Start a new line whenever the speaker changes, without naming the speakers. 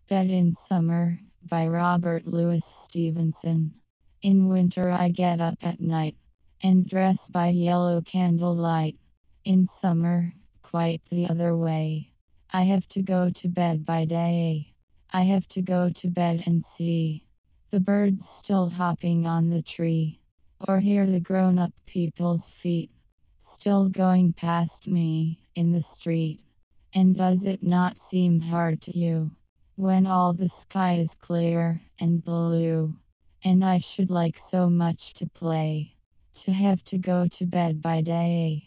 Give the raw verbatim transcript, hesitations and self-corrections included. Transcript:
Bed in Summer by Robert Louis Stevenson. In winter I get up at night and dress by yellow candlelight. In summer, quite the other way. I have to go to bed by day. I have to go to bed and see the birds still hopping on the tree, or hear the grown-up people's feet still going past me in the street. And does it not seem hard to you when all the sky is clear and blue, and I should like so much to play, to have to go to bed by day?